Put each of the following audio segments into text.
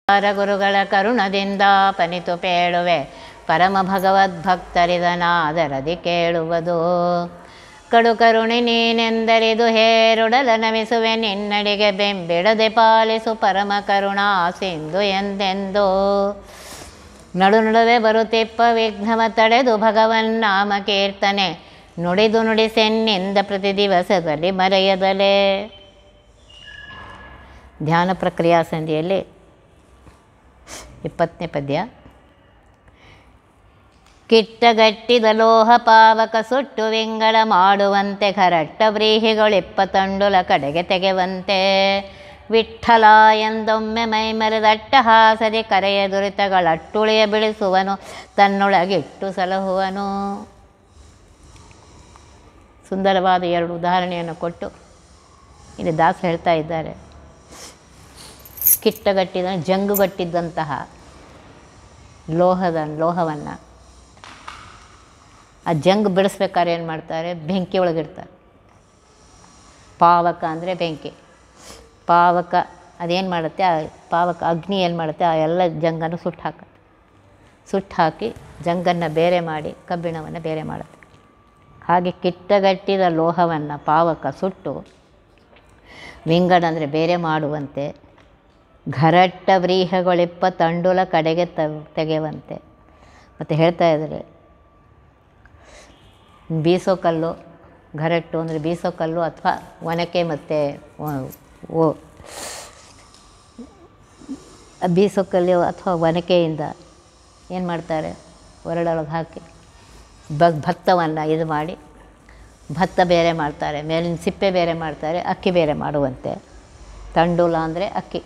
ಗುರುಗಳ ಕರುಣದಿಂದ ಪನಿತು ಪೇಳುವೆ ಪರಮ ಭಗವದ್ಭಕ್ತರಿದನಾದರದಿ ಕೇಳುವುದು. ಕಡು ಕರುಣಿ ನೀನೆಂದರಿದು ಹೇರುಡಲ ನಮಿಸುವೆ ನಿನ್ನಡಿಗೆ ಬೆಂಬಿಡದೆ ಪಾಲಿಸು ಪರಮ ಕರುಣಾ ಸಿಂಧು ಎಂದೆಂದು. ನಡು ನಡುವೆ ಬರುತ್ತಿಪ್ಪ ವಿಘ್ನವ ತಡೆದು ಭಗವನ್ನಾಮ ಕೀರ್ತನೆ ನುಡಿದು ನುಡಿಸೆನ್ನಿಂದ ಪ್ರತಿ ದಿವಸದಲ್ಲಿ ಮರೆಯದಲೇ. ಧ್ಯಾನ ಪ್ರಕ್ರಿಯಾ ಸಂಧಿಯಲ್ಲಿ 20ನೇ ಪದ್ಯ. ಕಿಟ್ಟಗಟ್ಟಿದ ಲೋಹ ಪಾವಕ ಸುಟ್ಟು ವಿಂಗಡ ಮಾಡುವಂತೆ ಖರಟ್ಟ ವ್ರೀಹಿಗಳಿಪ್ಪ ತಂಡುಲ ಕಡೆಗೆ ತೆಗೆವಂತೆ. ವಿಠ್ಠಲ ಎಂದೊಮ್ಮೆ ಮೈಮರೆದಟ್ಟ ಹಾಸದಿ ಕರೆಯ ದುರಿತಗಳಟ್ಟುಳಿಯ ಬಿಳಿಸುವನು ತನ್ನೊಳಗಿಟ್ಟು ಸಲಹುವನು. ಸುಂದರವಾದ 2 ಉದಾಹರಣೆಯನ್ನು ಕೊಟ್ಟು ಇಲ್ಲಿ ದಾಸ ಹೇಳ್ತಾ ಇದ್ದಾರೆ. ಕಿಟ್ಟಗಟ್ಟಿದ ಜಂಗುಗಟ್ಟಿದ್ದಂತಹ ಲೋಹವನ್ನು ಆ ಜಂಗು ಬಿಡಿಸ್ಬೇಕಾದ್ರೆ ಏನು ಮಾಡ್ತಾರೆ, ಬೆಂಕಿ ಒಳಗಿಡ್ತಾರೆ. ಪಾವಕ ಅಂದರೆ ಬೆಂಕಿ. ಪಾವಕ ಅದೇನು ಮಾಡುತ್ತೆ, ಆ ಪಾವಕ ಅಗ್ನಿ ಏನು ಮಾಡುತ್ತೆ, ಆ ಎಲ್ಲ ಜಂಗನ್ನು ಸುಟ್ಟು ಹಾಕಿ ಜಂಗನ್ನು ಬೇರೆ ಮಾಡಿ ಕಬ್ಬಿಣವನ್ನು ಬೇರೆ ಮಾಡುತ್ತೆ. ಹಾಗೆ ಕಿಟ್ಟಗಟ್ಟಿದ ಲೋಹವನ್ನು ಪಾವಕ ಸುಟ್ಟು ವಿಂಗಡ ಅಂದರೆ ಬೇರೆ ಮಾಡುವಂತೆ ಘರಟ್ಟ ವ್ರೀಹಗಳಿಪ್ಪ ತಂಡುಲ ಕಡೆಗೆ ತೆಗೆಯುವಂತೆ. ಮತ್ತು ಹೇಳ್ತಾ ಇದ್ದಾರೆ, ಬೀಸೋ ಕಲ್ಲು, ಘರಟ್ಟು ಅಂದರೆ ಬೀಸೋ ಕಲ್ಲು ಅಥವಾ ಒನಕೆ ಮತ್ತು ಬೀಸೋ ಕಲ್ಲು ಅಥವಾ ಒನಕೆಯಿಂದ ಏನು ಮಾಡ್ತಾರೆ, ಒರಳೊಳಗೆ ಹಾಕಿ ಭತ್ತವನ್ನು ಇದು ಮಾಡಿ ಭತ್ತ ಬೇರೆ ಮಾಡ್ತಾರೆ, ಮೇಲಿನ ಸಿಪ್ಪೆ ಬೇರೆ ಮಾಡ್ತಾರೆ, ಅಕ್ಕಿ ಬೇರೆ ಮಾಡುವಂತೆ. ತಂಡೂಲ ಅಂದರೆ ಅಕ್ಕಿ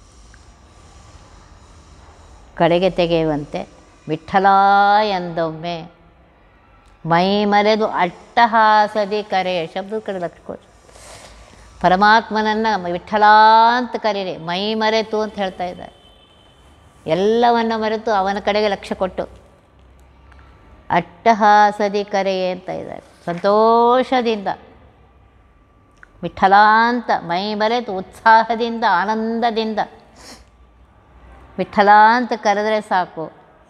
ಕಡೆಗೆ ತೆಗೆಯುವಂತೆ. ವಿಠ್ಠಲ ಎಂದೊಮ್ಮೆ ಮೈ ಮರೆದು ಅಟ್ಟಹಾಸದಿ ಕರೆ. ಶಬ್ದದ ಕಡೆ ಲಕ್ಷ್ಯ ಕೊಡಿ. ಪರಮಾತ್ಮನನ್ನು ವಿಠ್ಠಲ ಅಂತ ಕರೀರಿ. ಮೈ ಮರೆತು ಅಂತ ಹೇಳ್ತಾ ಇದ್ದಾರೆ. ಎಲ್ಲವನ್ನು ಮರೆತು ಅವನ ಕಡೆಗೆ ಲಕ್ಷ್ಯ ಕೊಟ್ಟು ಅಟ್ಟಹಾಸದಿ ಕರೆಯೇ ಅಂತ ಇದ್ದಾರೆ. ಸಂತೋಷದಿಂದ ವಿಠ್ಠಲ ಅಂತ ಮೈ ಮರೆತು ಉತ್ಸಾಹದಿಂದ ಆನಂದದಿಂದ ವಿಠ್ಠಲ ಅಂತ ಕರೆದರೆ ಸಾಕು.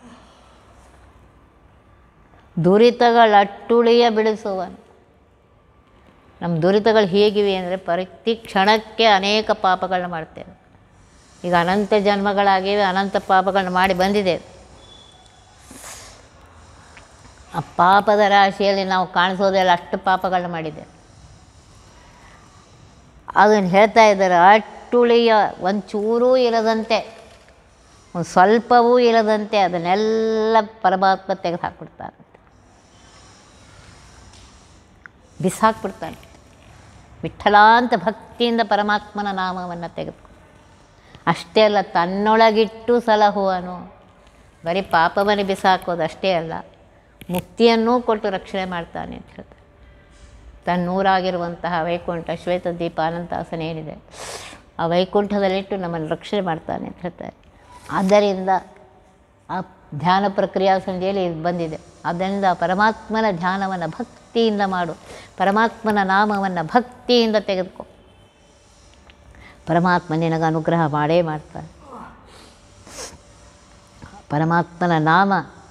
ದುರಿತಗಳಟ್ಟುಳಿಯ ಬಿಡಿಸುವನು. ನಮ್ಮ ದುರಿತಗಳು ಹೇಗಿವೆ ಅಂದರೆ ಪ್ರತಿ ಕ್ಷಣಕ್ಕೆ ಅನೇಕ ಪಾಪಗಳನ್ನ ಮಾಡ್ತೇವೆ. ಈಗ ಅನಂತ ಜನ್ಮಗಳಾಗಿವೆ, ಅನಂತ ಪಾಪಗಳನ್ನ ಮಾಡಿ ಬಂದಿದ್ದೇವೆ. ಆ ಪಾಪದ ರಾಶಿಯಲ್ಲಿ ನಾವು ಕಾಣಿಸೋದೆಲ್ಲ ಅಷ್ಟು ಪಾಪಗಳನ್ನ ಮಾಡಿದ್ದೇವೆ. ಅದನ್ನು ಹೇಳ್ತಾ ಇದ್ದಾರೆ, ಅಟ್ಟುಳಿಯ ಒಂಚೂರೂ ಇರದಂತೆ, ಒಂದು ಸ್ವಲ್ಪವೂ ಇರದಂತೆ ಅದನ್ನೆಲ್ಲ ಪರಮಾತ್ಮ ತೆಗೆದು ಹಾಕ್ಬಿಡ್ತಾನೆ, ಬಿಸಾಕ್ಬಿಡ್ತಾನೆ. ವಿಠ್ಠಲ ಅಂತ ಭಕ್ತಿಯಿಂದ ಪರಮಾತ್ಮನ ನಾಮವನ್ನು ತೆಗೆದು ಅಷ್ಟೇ ಅಲ್ಲ, ತನ್ನೊಳಗಿಟ್ಟು ಸಲಹುವನು. ಬರೀ ಪಾಪವನ್ನು ಬಿಸಾಕೋದು ಅಷ್ಟೇ ಅಲ್ಲ, ಮುಕ್ತಿಯನ್ನೂ ಕೊಟ್ಟು ರಕ್ಷಣೆ ಮಾಡ್ತಾನೆ ಅಂತ ಹೇಳ್ತಾರೆ. ತನ್ನೂರಾಗಿರುವಂತಹ ವೈಕುಂಠ ಶ್ವೇತದೀಪ ಅನಂತಾಸನ ಏನಿದೆ, ಆ ವೈಕುಂಠದಲ್ಲಿಟ್ಟು ನಮ್ಮನ್ನು ರಕ್ಷಣೆ ಮಾಡ್ತಾನೆ ಅಂತ ಹೇಳ್ತಾರೆ. ಆದ್ದರಿಂದ ಆ ಧ್ಯಾನ ಪ್ರಕ್ರಿಯಾ ಸಂಧಿಯಲ್ಲಿ ಇದು ಬಂದಿದೆ. ಆದ್ದರಿಂದ ಪರಮಾತ್ಮನ ಧ್ಯಾನವನ್ನು ಭಕ್ತಿಯಿಂದ ಮಾಡು, ಪರಮಾತ್ಮನ ನಾಮವನ್ನು ಭಕ್ತಿಯಿಂದ ತೆಗೆದುಕೋ. ಪರಮಾತ್ಮ ನಿನಗೆ ಅನುಗ್ರಹ ಮಾಡೇ ಮಾಡ್ತಾನೆ. ಪರಮಾತ್ಮನ ನಾಮ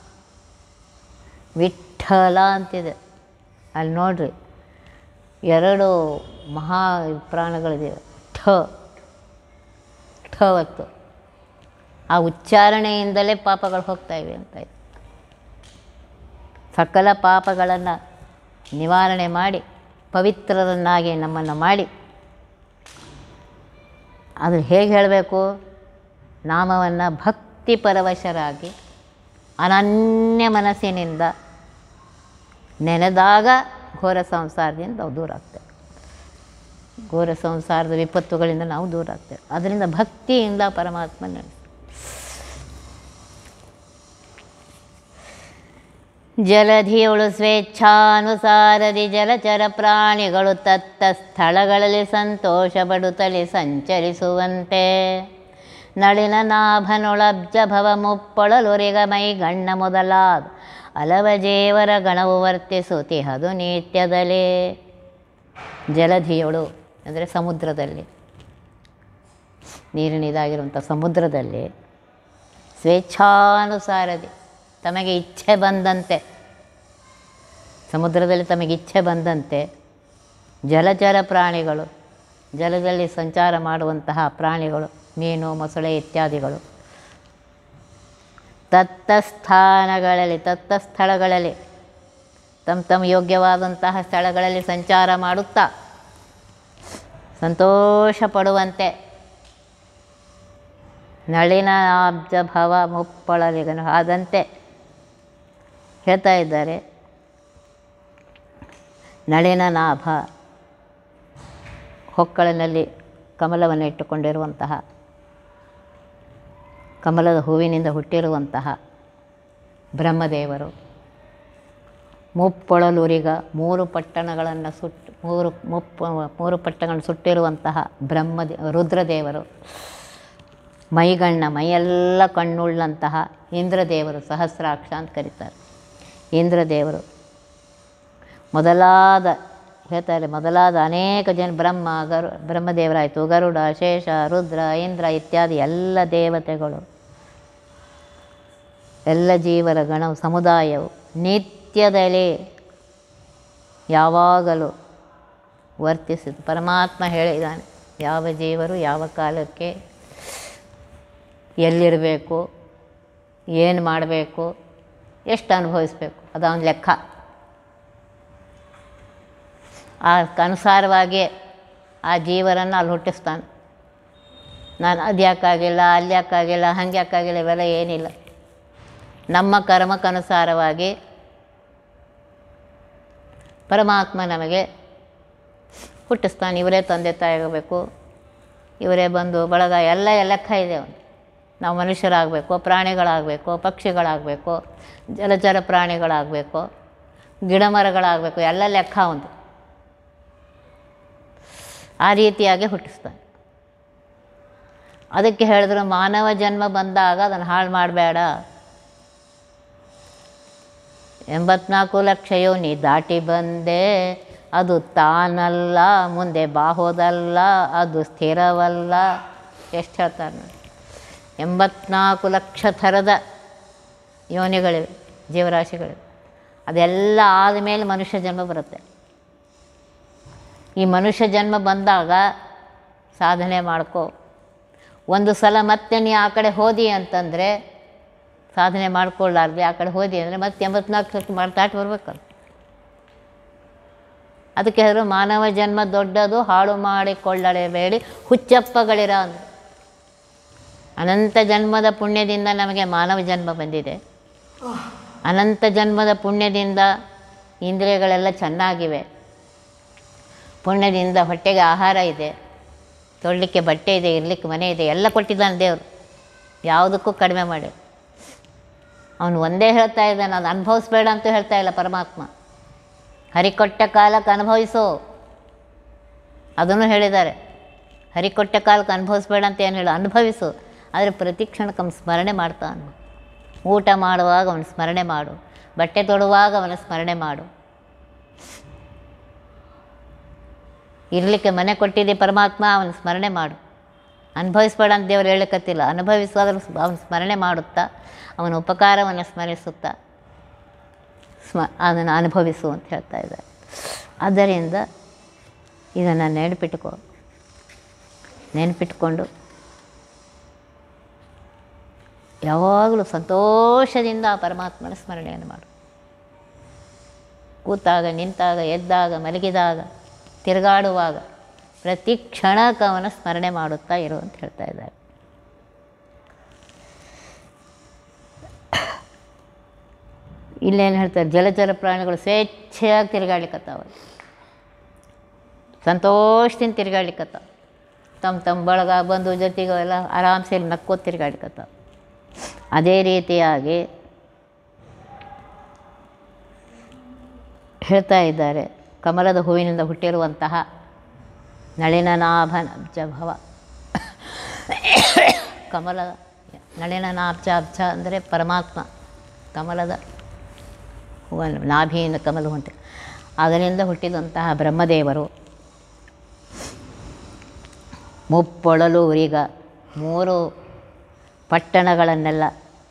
ವಿಠ್ಠಲ ಅಂತಿದೆ. ಅಲ್ಲಿ ನೋಡ್ರಿ, 2 ಮಹಾ ಪ್ರಾಣಗಳಿವೆ. ಠವತ್ತು ಆ ಉಚ್ಚಾರಣೆಯಿಂದಲೇ ಪಾಪಗಳು ಹೋಗ್ತಾ ಇವೆ ಅಂತ ಇದೆ. ಸಕಲ ಪಾಪಗಳನ್ನು ನಿವಾರಣೆ ಮಾಡಿ ಪವಿತ್ರರನ್ನಾಗಿ ನಮ್ಮನ್ನು ಮಾಡಿ, ಅದು ಹೇಗೆ ಹೇಳಬೇಕು, ನಾಮವನ್ನು ಭಕ್ತಿ ಪರವಶರಾಗಿ ಅನನ್ಯ ಮನಸ್ಸಿನಿಂದ ನೆನೆದಾಗ ಘೋರ ಸಂಸಾರದಿಂದ ನಾವು ದೂರ ಆಗ್ತೇವೆ. ಘೋರ ಸಂಸಾರದ ವಿಪತ್ತುಗಳಿಂದ ನಾವು ದೂರ ಆಗ್ತೇವೆ. ಅದರಿಂದ ಭಕ್ತಿಯಿಂದ ಪರಮಾತ್ಮ ನೆನೆಸಿ. ಜಲಧಿಯೊಳು ಸ್ವೇಚ್ಛಾನುಸಾರದಿ ಜಲಚರ ಪ್ರಾಣಿಗಳು ತತ್ತ ಸ್ಥಳಗಳಲ್ಲಿ ಸಂತೋಷ ಪಡುತ್ತಲೇ ಸಂಚರಿಸುವಂತೆ. ನಳಿನ ನಾಭನೊಳಬ್ಜ ಭವ ಮುಪ್ಪೊಳಲೊರಿಗ ಮೈ ಗಣ್ಣ ಮೊದಲಾದ ಅಲವಜೇವರ ಗಣವು ವರ್ತಿಸುತ್ತಿಹದು ನಿತ್ಯದಲೇ. ಜಲಧಿಯೊಳು ಅಂದರೆ ಸಮುದ್ರದಲ್ಲಿ, ನೀರಿನಿದಾಗಿರುವಂಥ ಸಮುದ್ರದಲ್ಲಿ ಸ್ವೇಚ್ಛಾನುಸಾರದಿ ತಮಗೆ ಇಚ್ಛೆ ಬಂದಂತೆ, ಸಮುದ್ರದಲ್ಲಿ ತಮಗೆ ಇಚ್ಛೆ ಬಂದಂತೆ ಜಲಚರ ಪ್ರಾಣಿಗಳು, ಜಲದಲ್ಲಿ ಸಂಚಾರ ಮಾಡುವಂತಹ ಪ್ರಾಣಿಗಳು, ಮೀನು, ಮೊಸಳೆ ಇತ್ಯಾದಿಗಳು ತತ್ತಸ್ಥಾನಗಳಲ್ಲಿ, ತತ್ತಸ್ಥಳಗಳಲ್ಲಿ, ತಮ್ಮ ಯೋಗ್ಯವಾದಂತಹ ಸ್ಥಳಗಳಲ್ಲಿ ಸಂಚಾರ ಮಾಡುತ್ತಾ ಸಂತೋಷ ಪಡುವಂತೆ ನಳಿನಾಬ್ಜ ಭವ ಮುಪ್ಪಳಲಿಗನು ಆದಂತೆ ಹೇಳ್ತಾ ಇದ್ದಾರೆ. ನಳಿನನಾಭ, ಹೊಕ್ಕಳಿನಲ್ಲಿ ಕಮಲವನ್ನು ಇಟ್ಟುಕೊಂಡಿರುವಂತಹ, ಕಮಲದ ಹೂವಿನಿಂದ ಹುಟ್ಟಿರುವಂತಹ ಬ್ರಹ್ಮದೇವರು, ಮುಪ್ಪೊಳಲುರಿಗ ಮೂರು ಪಟ್ಟಣಗಳನ್ನು ಮೂರು ಪಟ್ಟಣಗಳನ್ನು ಸುಟ್ಟಿರುವಂತಹ ರುದ್ರದೇವರು, ಮೈಗಣ್ಣ, ಮೈಯೆಲ್ಲ ಕಣ್ಣುಳ್ಳಂತಹ ಇಂದ್ರದೇವರು, ಸಹಸ್ರಾಕ್ಷ ಅಂತ ಕರೀತಾರೆ. ಇಂದ್ರದೇವರು ಮೊದಲಾದ ಹೇಳ್ತಾರೆ, ಮೊದಲಾದ ಅನೇಕ ಜನ ಬ್ರಹ್ಮದೇವರಾಯಿತು, ಗರುಡ, ಶೇಷ, ರುದ್ರ, ಇಂದ್ರ ಇತ್ಯಾದಿ ಎಲ್ಲ ದೇವತೆಗಳು, ಎಲ್ಲ ಜೀವರ ಗಣ ಸಮುದಾಯವು ನಿತ್ಯದಲ್ಲಿ ಯಾವಾಗಲೂ ವರ್ತಿಸಿತು. ಪರಮಾತ್ಮ ಹೇಳಿದ್ದಾನೆ, ಯಾವ ಜೀವರು ಯಾವ ಕಾಲಕ್ಕೆ ಎಲ್ಲಿರಬೇಕು, ಏನು ಮಾಡಬೇಕು, ಎಷ್ಟು ಅನುಭವಿಸಬೇಕು, ಅದೊಂದು ಲೆಕ್ಕ. ಅನುಸಾರವಾಗಿ ಆ ಜೀವರನ್ನು ಅಲ್ಲಿ ಹುಟ್ಟಿಸ್ತಾನೆ. ನಾನು ಅದ್ಯಾಕಾಗಿಲ್ಲ, ಅಲ್ಯಾಕಾಗಿಲ್ಲ, ಹಂಗ್ಯಾಕಾಗಿಲ್ಲ, ಇವೆಲ್ಲ ಏನಿಲ್ಲ. ನಮ್ಮ ಕರ್ಮಕ್ಕನುಸಾರವಾಗಿ ಪರಮಾತ್ಮ ನಮಗೆ ಹುಟ್ಟಿಸ್ತಾನೆ. ಇವರೇ ತಂದೆ ತಾಯಿ ಆಗಬೇಕು, ಇವರೇ ಬಂಧು ಬಳಗ, ಎಲ್ಲ ಲೆಕ್ಕ ಇದೆ. ನಾವು ಮನುಷ್ಯರಾಗಬೇಕು, ಪ್ರಾಣಿಗಳಾಗಬೇಕು, ಪಕ್ಷಿಗಳಾಗಬೇಕು, ಜಲಚರ ಪ್ರಾಣಿಗಳಾಗಬೇಕು, ಗಿಡ ಮರಗಳಾಗಬೇಕು, ಎಲ್ಲ ಲೆಕ್ಕ ಒಂದು. ಆ ರೀತಿಯಾಗಿ ಹುಟ್ಟಿಸ್ತಾನೆ. ಅದಕ್ಕೆ ಹೇಳಿದ್ರು, ಮಾನವ ಜನ್ಮ ಬಂದಾಗ ಅದನ್ನು ಹಾಳು ಮಾಡಬೇಡ. 84 ಲಕ್ಷ ಯೋನಿ ದಾಟಿ ಬಂದೆ, ಅದು ತಾನಲ್ಲ, ಮುಂದೆ ಬಾಹೋದಲ್ಲ, ಅದು ಸ್ಥಿರವಲ್ಲ. ಎಷ್ಟು ಹೇಳ್ತಾರೆ ನೋಡಿ. 84 ಲಕ್ಷ ಥರದ ಯೋನಿಗಳಿವೆ, ಜೀವರಾಶಿಗಳಿವೆ. ಅದೆಲ್ಲ ಆದಮೇಲೆ ಮನುಷ್ಯ ಜನ್ಮ ಬರುತ್ತೆ. ಈ ಮನುಷ್ಯ ಜನ್ಮ ಬಂದಾಗ ಸಾಧನೆ ಮಾಡ್ಕೋ. ಒಂದು ಸಲ ಮತ್ತೆ ನೀ ಆ ಕಡೆ ಹೋದಿ ಅಂತಂದರೆ, ಸಾಧನೆ ಮಾಡ್ಕೊಳ್ಳಾರ್ದು ಆ ಕಡೆ ಹೋದಿ ಅಂದರೆ ಮತ್ತೆ 84 ಲಕ್ಷ ದಾಟಿ ಬರ್ಬೇಕಲ್ಲ. ಅದಕ್ಕೆ ಹೇಳಿದ್ರು, ಮಾನವ ಜನ್ಮ ದೊಡ್ಡದು, ಹಾಳು ಮಾಡಿಕೊಳ್ಳಲೇಬೇಡಿ ಹುಚ್ಚಪ್ಪಗಳಿರ ಅಂದರು. ಅನಂತ ಜನ್ಮದ ಪುಣ್ಯದಿಂದ ನಮಗೆ ಮಾನವ ಜನ್ಮ ಬಂದಿದೆ. ಅನಂತ ಜನ್ಮದ ಪುಣ್ಯದಿಂದ ಇಂದ್ರಿಯಗಳೆಲ್ಲ ಚೆನ್ನಾಗಿವೆ. ಪುಣ್ಯದಿಂದ ಹೊಟ್ಟೆಗೆ ಆಹಾರ ಇದೆ, ತೊಡಲಿಕ್ಕೆ ಬಟ್ಟೆ ಇದೆ, ಇರಲಿಕ್ಕೆ ಮನೆ ಇದೆ, ಎಲ್ಲ ಕೊಟ್ಟಿದ್ದಾನೆ ದೇವರು. ಯಾವುದಕ್ಕೂ ಕಡಿಮೆ ಮಾಡಿ. ಅವನು ಒಂದೇ ಹೇಳ್ತಾ ಇದ್ದಾನೆ, ಅದು ಅನುಭವಿಸ್ಬೇಡ ಅಂತೂ ಹೇಳ್ತಾ ಇಲ್ಲ ಪರಮಾತ್ಮ. ಹರಿಕೊಟ್ಟ ಕಾಲಕ್ಕೆ ಅನುಭವಿಸು, ಅದನ್ನು ಹೇಳಿದ್ದಾರೆ. ಹರಿಕೊಟ್ಟ ಕಾಲಕ್ಕೆ ಅನುಭವಿಸ್ಬೇಡ ಅಂತ ಏನು ಹೇಳು, ಅನುಭವಿಸು. ಆದರೆ ಪ್ರತಿ ಕ್ಷಣಕ್ಕೆ ಅವನು ಸ್ಮರಣೆ ಮಾಡ್ತಾನೆ. ಊಟ ಮಾಡುವಾಗ ಅವನು ಸ್ಮರಣೆ ಮಾಡು, ಬಟ್ಟೆ ತೊಡುವಾಗ ಅವನ ಸ್ಮರಣೆ ಮಾಡು. ಇರಲಿಕ್ಕೆ ಮನೆ ಕೊಟ್ಟಿದ್ದೆ ಪರಮಾತ್ಮ, ಅವನ ಸ್ಮರಣೆ ಮಾಡು. ಅನುಭವಿಸ್ಬೇಡ ಅಂತ ದೇವರು ಹೇಳಕತ್ತಿಲ್ಲ. ಅನುಭವಿಸುವಾದರೂ ಅವನ ಸ್ಮರಣೆ ಮಾಡುತ್ತಾ, ಅವನ ಉಪಕಾರವನ್ನು ಸ್ಮರಿಸುತ್ತಾ ಅದನ್ನು ಅನುಭವಿಸು ಅಂತ ಹೇಳ್ತಾ ಇದ್ದಾರೆ. ಆದ್ದರಿಂದ ಇದನ್ನು ನೆನಪಿಟ್ಕೊಂಡು ಯಾವಾಗಲೂ ಸಂತೋಷದಿಂದ ಆ ಪರಮಾತ್ಮನ ಸ್ಮರಣೆಯನ್ನು ಮಾಡು. ಕೂತಾಗ, ನಿಂತಾಗ, ಎದ್ದಾಗ, ಮಲಗಿದಾಗ, ತಿರುಗಾಡುವಾಗ ಪ್ರತಿ ಕ್ಷಣಕ್ಕೆ ಅವನ ಸ್ಮರಣೆ ಮಾಡುತ್ತಾ ಇರು ಅಂತ ಹೇಳ್ತಾ ಇದ್ದಾರೆ. ಇಲ್ಲೇನು ಹೇಳ್ತಾರೆ, ಜಲಚರ ಪ್ರಾಣಿಗಳು ಸ್ವೇಚ್ಛೆಯಾಗಿ ತಿರುಗಾಡ್ಲಿಕ್ಕತ್ತಾವ, ಸಂತೋಷದಿಂದ ತಿರುಗಾಡ್ಲಿಕ್ಕತ್ತಾವ. ತಮ್ಮ ಬಳಗ ಬಂಧು ಜೊತೆಗೆ ಎಲ್ಲ ಆರಾಮ್ಸೆ ನಕ್ಕೋದು ತಿರುಗಾಡ್ಲಿಕ್ಕತ್ತಾವ. ಅದೇ ರೀತಿಯಾಗಿ ಹೇಳ್ತಾ ಇದ್ದಾರೆ, ಕಮಲದ ಹೂವಿನಿಂದ ಹುಟ್ಟಿರುವಂತಹ ನಳಿನನಾಭ ಕಮಲ ನಳಿನನಾಬ್ಜ ಅಂದರೆ ಪರಮಾತ್ಮ. ಕಮಲದ ಹೂವನ್ನು ನಾಭಿಯಿಂದ ಕಮಲ ಹೊಂಟಿ ಅದರಿಂದ ಹುಟ್ಟಿದಂತಹ ಬ್ರಹ್ಮದೇವರು ಮುಪ್ಪೊಳಲು ಉರಿಗ 3 ಪಟ್ಟಣಗಳನ್ನೆಲ್ಲ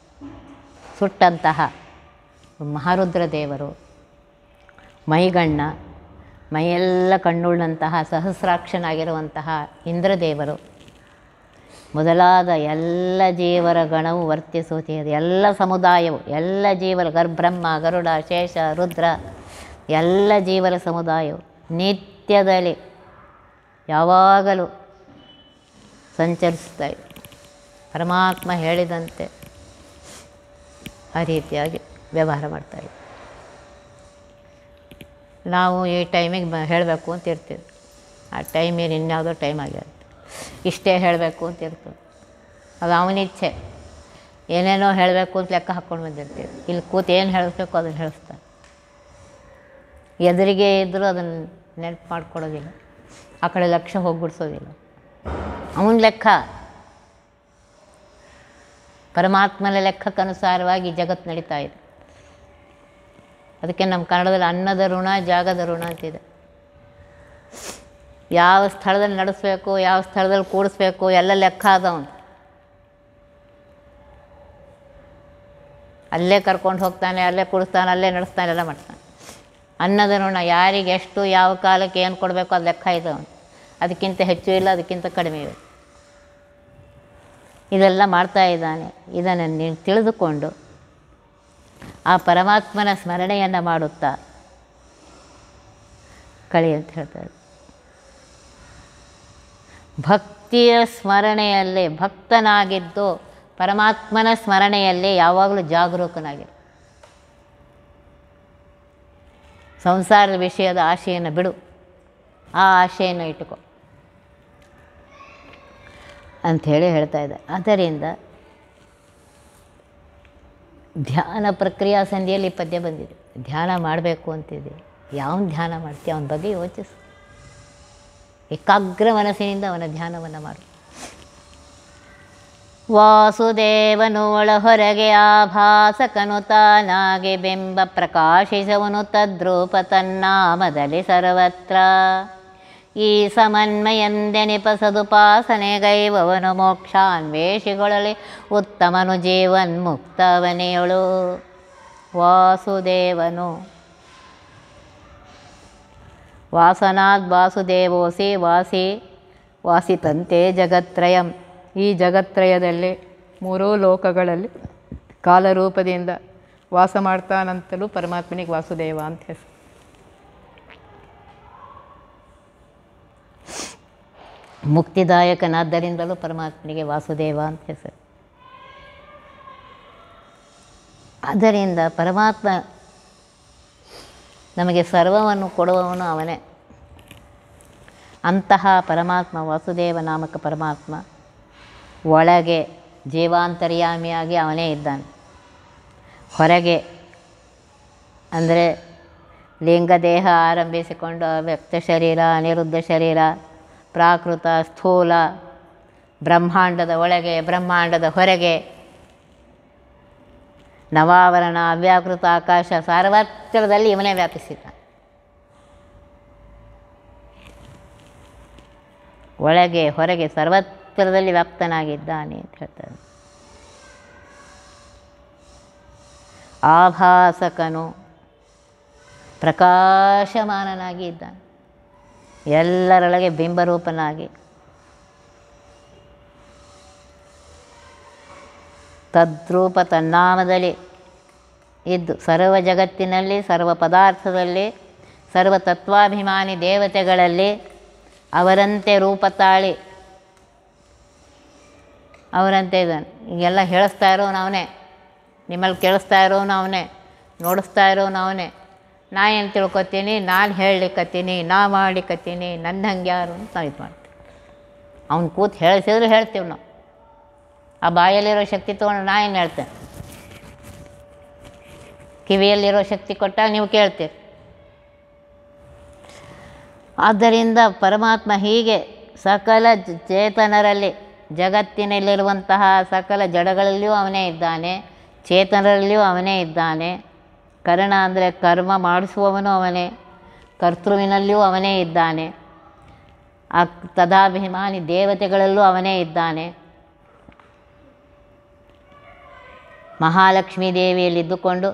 ಸುಟ್ಟಂತಹ ಮಹಾರುದ್ರ ದೇವರು, ಮೈಗಣ್ಣ, ಮೈಯೆಲ್ಲ ಕಣ್ಣುಳ್ಳಂತಹ ಸಹಸ್ರಾಕ್ಷನಾಗಿರುವಂತಹ ಇಂದ್ರದೇವರು ಮೊದಲಾದ ಎಲ್ಲ ಜೀವರ ಗಣವು ವರ್ತಿಸುತ್ತಿದೆ. ಎಲ್ಲ ಸಮುದಾಯವು, ಎಲ್ಲ ಜೀವರ ಬ್ರಹ್ಮ, ಗರುಡ, ಶೇಷ, ರುದ್ರ ಎಲ್ಲ ಜೀವರ ಸಮುದಾಯವು ನಿತ್ಯದಲ್ಲಿ ಯಾವಾಗಲೂ ಸಂಚರಿಸ್ತಾ ಇದೆ. ಪರಮಾತ್ಮ ಹೇಳಿದಂತೆ ಆ ರೀತಿಯಾಗಿ ವ್ಯವಹಾರ ಮಾಡ್ತಾಯಿದೆ. ನಾವು ಈ ಟೈಮಿಗೆ ಹೇಳಬೇಕು ಅಂತ ಇರ್ತೀವಿ, ಆ ಟೈಮಿಗೆ ಇನ್ಯಾವುದೋ ಟೈಮ್ ಆಗಿರುತ್ತೆ, ಇಷ್ಟೇ ಹೇಳಬೇಕು ಅಂತ ಇರ್ತದೆ. ಅದು ಅವನಿಚ್ಛೆ. ಏನೇನೋ ಹೇಳಬೇಕು ಅಂತ ಲೆಕ್ಕ ಹಾಕ್ಕೊಂಡು ಬಂದಿರ್ತೀವಿ. ಇಲ್ಲಿ ಕೂತು ಏನು ಹೇಳಿಸ್ಬೇಕು ಅದನ್ನು ಹೇಳಿಸ್ತಾನೆ. ಎದುರಿಗೆ ಇದ್ದರೂ ಅದನ್ನು ನೆನಪು ಮಾಡ್ಕೊಡೋದಿಲ್ಲ, ಆ ಕಡೆ ಲಕ್ಷ್ಯ ಹೋಗ್ಬಿಡ್ಸೋದಿಲ್ಲ. ಅವನ ಲೆಕ್ಕ, ಪರಮಾತ್ಮನ ಲೆಕ್ಕಕ್ಕನುಸಾರವಾಗಿ ಜಗತ್ತು ನಡೀತಾ ಇದೆ. ಅದಕ್ಕೆ ನಮ್ಮ ಕನ್ನಡದಲ್ಲಿ ಅನ್ನದ ಋಣ, ಜಾಗದ ಋಣ ಅಂತಿದೆ. ಯಾವ ಸ್ಥಳದಲ್ಲಿ ನಡೆಸಬೇಕು, ಯಾವ ಸ್ಥಳದಲ್ಲಿ ಕೂಡಿಸ್ಬೇಕು ಎಲ್ಲ ಲೆಕ್ಕ ಆದವನು. ಅಲ್ಲೇ ಕರ್ಕೊಂಡು ಹೋಗ್ತಾನೆ, ಅಲ್ಲೇ ಕೂಡಿಸ್ತಾನೆ, ಅಲ್ಲೇ ನಡೆಸ್ತಾನೆ, ಎಲ್ಲ ಮಾಡ್ತಾನೆ. ಅನ್ನದ ಋಣ, ಯಾರಿಗೆ ಎಷ್ಟು ಯಾವ ಕಾಲಕ್ಕೆ ಏನು ಕೊಡಬೇಕು ಅದು ಲೆಕ್ಕ ಇದ್ದವನು. ಅದಕ್ಕಿಂತ ಹೆಚ್ಚು ಇಲ್ಲ, ಅದಕ್ಕಿಂತ ಕಡಿಮೆ ಇಲ್ಲ. ಇದೆಲ್ಲ ಮಾಡ್ತಾ ಇದ್ದಾನೆ. ಇದನ್ನು ನೀನು ತಿಳಿದುಕೊಂಡು ಆ ಪರಮಾತ್ಮನ ಸ್ಮರಣೆಯನ್ನು ಮಾಡುತ್ತಾ ಕಳಿ ಅಂತ ಹೇಳ್ತಾರೆ. ಭಕ್ತಿಯ ಸ್ಮರಣೆಯಲ್ಲೇ ಭಕ್ತನಾಗಿದ್ದು ಪರಮಾತ್ಮನ ಸ್ಮರಣೆಯಲ್ಲೇ ಯಾವಾಗಲೂ ಜಾಗರೂಕನಾಗಿರು. ಸಂಸಾರದ ವಿಷಯದ ಆಶೆಯನ್ನು ಬಿಡು, ಆ ಆಶೆಯನ್ನು ಇಟ್ಟುಕೋ ಅಂಥೇಳಿ ಹೇಳ್ತಾ ಇದೆ. ಆದ್ದರಿಂದ ಧ್ಯಾನ ಪ್ರಕ್ರಿಯಾ ಸಂಧಿಯಲ್ಲಿ ಪದ್ಯ ಬಂದಿದೆ. ಧ್ಯಾನ ಮಾಡಬೇಕು ಅಂತಿದೆ, ಯಾವನು ಧ್ಯಾನ ಮಾಡ್ತೀಯ ಅವನ ಬಗ್ಗೆ ಯೋಚಿಸು. ಏಕಾಗ್ರ ಮನಸ್ಸಿನಿಂದ ಅವನ ಧ್ಯಾನವನ್ನು ಮಾಡು. ವಾಸುದೇವನು ಒಳ ಹೊರಗೆ ಆಭಾಸಕನು ತಾನಾಗಿ ಬಿಂಬ ಪ್ರಕಾಶಿಸವನು ತದ್ರೂಪ ತನ್ನಾಮದಲ್ಲಿ ಸರ್ವತ್ರ. ಈ ಸಮನ್ಮಯಂದೆನಿಪ ಸದುಪಾಸನೆಗೈವವನು ಮೋಕ್ಷಾನ್ವೇಷಿಗಳಲ್ಲಿ ಉತ್ತಮನು ಜೀವನ್ಮುಕ್ತವನೆಯಳು. ವಾಸುದೇವನು ವಾಸನಾದ್ ವಾಸುದೇವೋಸಿ ವಾಸಿತಂತೆ ಜಗತ್ರಯಂ. ಈ ಜಗತ್ರಯದಲ್ಲಿ ಮೂರೂ ಲೋಕಗಳಲ್ಲಿ ಕಾಲರೂಪದಿಂದ ವಾಸ ಮಾಡ್ತಾನಂತಲೂ ಪರಮಾತ್ಮನಿಗೆ ವಾಸುದೇವ ಅಂತ ಹೆಸರು. ಮುಕ್ತಿದಾಯಕನಾದ್ದರಿಂದಲೂ ಪರಮಾತ್ಮನಿಗೆ ವಾಸುದೇವ ಅಂತ ಹೆಸರು. ಆದ್ದರಿಂದ ಪರಮಾತ್ಮ ನಮಗೆ ಸರ್ವವನ್ನು ಕೊಡುವವನು ಅವನೇ. ಅಂತಹ ಪರಮಾತ್ಮ, ವಾಸುದೇವ ನಾಮಕ ಪರಮಾತ್ಮ ಒಳಗೆ ಜೀವಾಂತರ್ಯಾಮಿಯಾಗಿ ಅವನೇ ಇದ್ದಾನೆ. ಹೊರಗೆ ಅಂದರೆ ಲಿಂಗದೇಹ ಆರಂಭಿಸಿಕೊಂಡು ಅವ್ಯಕ್ತ ಶರೀರ, ಅನಿರುದ್ಧ ಶರೀರ, ಪ್ರಾಕೃತ, ಸ್ಥೂಲ, ಬ್ರಹ್ಮಾಂಡದ ಒಳಗೆ, ಬ್ರಹ್ಮಾಂಡದ ಹೊರಗೆ, ನವಾವರಣ, ಅವ್ಯಾಕೃತ ಆಕಾಶ, ಸರ್ವತ್ರದಲ್ಲಿ ಇವನೇ ವ್ಯಾಪಿಸಿದ್ದಾನೆ. ಒಳಗೆ ಹೊರಗೆ ಸರ್ವತ್ರದಲ್ಲಿ ವ್ಯಾಪ್ತನಾಗಿದ್ದಾನೆ ಅಂತ ಹೇಳ್ತಾರೆ. ಆಭಾಸಕನು ಪ್ರಕಾಶಮಾನನಾಗಿ ಇದ್ದಾನೆ, ಎಲ್ಲರೊಳಗೆ ಬಿಂಬರೂಪನಾಗಿ. ತದ್ರೂಪ ತನ್ನಾಮದಲ್ಲಿ ಇದ್ದು ಸರ್ವ ಜಗತ್ತಿನಲ್ಲಿ, ಸರ್ವ ಪದಾರ್ಥದಲ್ಲಿ, ಸರ್ವ ತತ್ವಾಭಿಮಾನಿ ದೇವತೆಗಳಲ್ಲಿ ಅವರಂತೆ ರೂಪ ತಾಳಿ ಅವರಂತೆ ಇದ್ದಾನೆ. ಈಗೆಲ್ಲ ಹೇಳಿಸ್ತಾ ಇರೋನು ಅವನೇ, ನಿಮ್ಮಲ್ಲಿ ಕೇಳಿಸ್ತಾ ಇರೋನು ಅವನೇ, ನೋಡಿಸ್ತಾ ಇರೋನು ಅವನೇ. ನಾ ಏನು ತಿಳ್ಕೊತೀನಿ, ನಾನು ಹೇಳಲಿಕ್ಕತ್ತೀನಿ, ನಾ ಮಾಡ್ಲಿಕ್ಕತ್ತೀನಿ, ನನ್ನ ಹಂಗೆ ಯಾರು ಅಂತ ನಾವು ಇದು ಮಾಡ್ತೀವಿ. ಅವ್ನು ಕೂತು ಹೇಳಿಸಿದ್ರು ಹೇಳ್ತೀವಿ ನಾವು. ಆ ಬಾಯಲ್ಲಿರೋ ಶಕ್ತಿ ತೊಗೊಂಡು ನಾ ಏನು ಹೇಳ್ತೇನೆ, ಕಿವಿಯಲ್ಲಿರೋ ಶಕ್ತಿ ಕೊಟ್ಟಾಗ ನೀವು ಕೇಳ್ತೀರಿ. ಆದ್ದರಿಂದ ಪರಮಾತ್ಮ ಹೀಗೆ ಸಕಲ ಚೇತನರಲ್ಲಿ, ಜಗತ್ತಿನಲ್ಲಿರುವಂತಹ ಸಕಲ ಜಡಗಳಲ್ಲಿಯೂ ಅವನೇ ಇದ್ದಾನೆ, ಚೇತನರಲ್ಲಿಯೂ ಅವನೇ ಇದ್ದಾನೆ. ಕರ್ಣ ಅಂದರೆ ಕರ್ಮ ಮಾಡಿಸುವವನು ಅವನೇ, ಕರ್ತೃವಿನಲ್ಲಿಯೂ ಅವನೇ ಇದ್ದಾನೆ, ಆ ತದಾಭಿಮಾನಿ ದೇವತೆಗಳಲ್ಲೂ ಅವನೇ ಇದ್ದಾನೆ. ಮಹಾಲಕ್ಷ್ಮೀ ದೇವಿಯಲ್ಲಿ ಇದ್ದುಕೊಂಡು,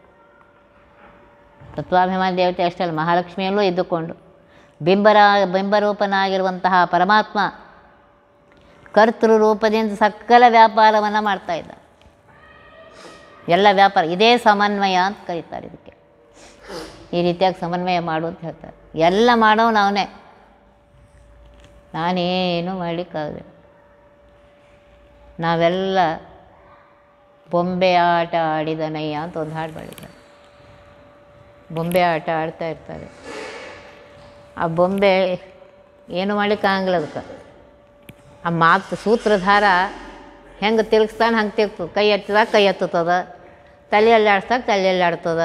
ತತ್ವಾಭಿಮಾನ ದೇವತೆ ಅಷ್ಟೇ ಅಲ್ಲ, ಮಹಾಲಕ್ಷ್ಮಿಯಲ್ಲೂ ಇದ್ದುಕೊಂಡು ಬಿಂಬರೂಪನಾಗಿರುವಂತಹ ಪರಮಾತ್ಮ ಕರ್ತೃ ರೂಪದಿಂದ ಸಕಲ ವ್ಯಾಪಾರವನ್ನು ಮಾಡ್ತಾಯಿದ್ದ. ಎಲ್ಲ ವ್ಯಾಪಾರ ಇದೇ ಸಮನ್ವಯ ಅಂತ ಕರೀತಾರೆ. ಇದಕ್ಕೆ ಈ ರೀತಿಯಾಗಿ ಸಮನ್ವಯ ಮಾಡು ಅಂತ ಹೇಳ್ತಾರೆ. ಎಲ್ಲ ಮಾಡೋನು ಅವನೇ, ನಾನೇನು ಮಾಡಲಿಕ್ಕಾಗದೆ. ನಾವೆಲ್ಲ ಬೊಂಬೆ ಆಟ ಆಡಿದನಯ್ಯ ಅಂತ ಒಂದು ಹಾಡು ಮಾಡಿದ್ದಾರೆ. ಬೊಂಬೆ ಆಟ ಆಡ್ತಾ ಇರ್ತಾರೆ. ಆ ಬೊಂಬೆ ಏನು ಮಾಡಲಿಕ್ಕಾಗಲ್ಲ. ಅದಕ್ಕೆ ಆ ಮಾತು ಸೂತ್ರಧಾರ ಹೆಂಗೆ ತಿರುಗಿಸ್ತಾನೆ ಹಂಗೆ ತಿರುಗ್ತದೆ. ಕೈ ಎತ್ತಿದಾಗ ಕೈ ಎತ್ತುತ್ತದ, ತಲೆಯಲ್ಲಿ ಆಡಿಸ್ದಾಗ ತಲೆಯಲ್ಲಿ ಆಡ್ತದ.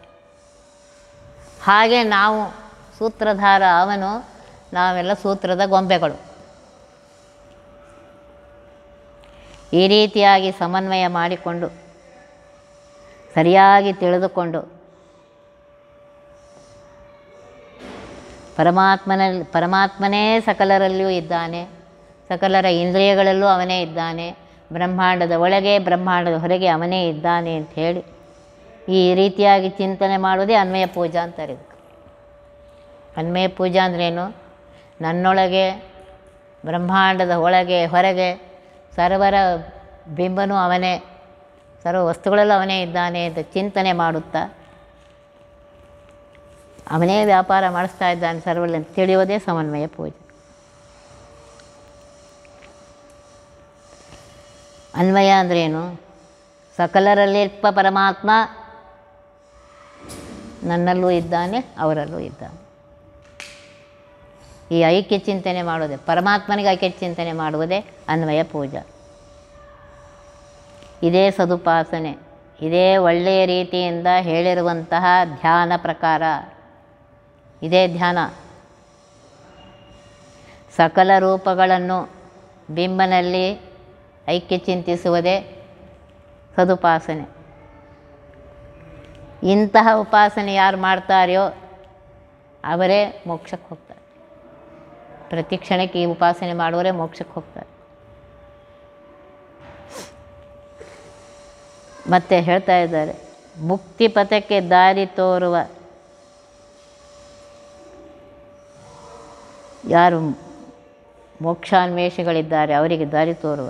ಹಾಗೆ ನಾವು ಸೂತ್ರಧಾರ ಅವನು, ನಾವೆಲ್ಲ ಸೂತ್ರದ ಗೊಂಬೆಗಳು. ಈ ರೀತಿಯಾಗಿ ಸಮನ್ವಯ ಮಾಡಿಕೊಂಡು ಸರಿಯಾಗಿ ತಿಳಿದುಕೊಂಡು ಪರಮಾತ್ಮನೇ ಸಕಲರಲ್ಲಿಯೂ ಇದ್ದಾನೆ, ಸಕಲರ ಇಂದ್ರಿಯಗಳಲ್ಲೂ ಅವನೇ ಇದ್ದಾನೆ, ಬ್ರಹ್ಮಾಂಡದ ಒಳಗೆ ಬ್ರಹ್ಮಾಂಡದ ಹೊರಗೆ ಅವನೇ ಇದ್ದಾನೆ ಅಂತ ಹೇಳಿ ಈ ರೀತಿಯಾಗಿ ಚಿಂತನೆ ಮಾಡೋದೇ ಅನ್ವಯ ಪೂಜಾ ಅಂತಾರೆ. ಇದಕ್ಕೆ ಅನ್ವಯ ಪೂಜಾ ಅಂದ್ರೇನು? ನನ್ನೊಳಗೆ ಬ್ರಹ್ಮಾಂಡದ ಒಳಗೆ ಹೊರಗೆ ಸರ್ವರ ಬಿಂಬನೂ ಅವನೇ, ಸರ್ವ ವಸ್ತುಗಳಲ್ಲೂ ಅವನೇ ಇದ್ದಾನೆ ಅಂತ ಚಿಂತನೆ ಮಾಡುತ್ತಾ ಅವನೇ ವ್ಯಾಪಾರ ಮಾಡಿಸ್ತಾ ಇದ್ದಾನೆ ಸರ್ವಲ್ಲಿ ಅಂತ ತಿಳಿಯೋದೇ ಸಮನ್ವಯ ಪೂಜೆ. ಅನ್ವಯ ಅಂದ್ರೇನು? ಸಕಲರಲ್ಲಿಪ್ಪ ಪರಮಾತ್ಮ ನನ್ನಲ್ಲೂ ಇದ್ದಾನೆ, ಅವರಲ್ಲೂ ಇದ್ದಾನೆ. ಈ ಐಕ್ಯ ಚಿಂತನೆ ಮಾಡೋದೇ, ಪರಮಾತ್ಮನಿಗೆ ಐಕ್ಯ ಚಿಂತನೆ ಮಾಡುವುದೇ ಅನ್ವಯ ಪೂಜಾ. ಇದೇ ಸದುಪಾಸನೆ, ಇದೇ ಒಳ್ಳೆಯ ರೀತಿಯಿಂದ ಹೇಳಿರುವಂತಹ ಧ್ಯಾನ ಪ್ರಕಾರ. ಇದೇ ಧ್ಯಾನ. ಸಕಲ ರೂಪಗಳನ್ನು ಬಿಂಬನಲ್ಲಿ ಐಕ್ಯ ಚಿಂತಿಸುವುದೇ ಸದುಪಾಸನೆ. ಇಂತಹ ಉಪಾಸನೆ ಯಾರು ಮಾಡ್ತಾರೆಯೋ ಅವರೇ ಮೋಕ್ಷಕ್ಕೆ ಹೋಗ್ತಾರೆ. ಪ್ರತಿ ಕ್ಷಣಕ್ಕೆ ಈ ಉಪಾಸನೆ ಮಾಡುವವರೇ ಮೋಕ್ಷಕ್ಕೆ ಹೋಗ್ತಾರೆ. ಮತ್ತೆ ಹೇಳ್ತಾ ಇದ್ದಾರೆ, ಮುಕ್ತಿ ಪಥಕ್ಕೆ ದಾರಿ ತೋರುವ ಯಾರು ಮೋಕ್ಷಾನ್ವೇಷಿಗಳಿದ್ದಾರೆ ಅವರಿಗೆ ದಾರಿ ತೋರುವ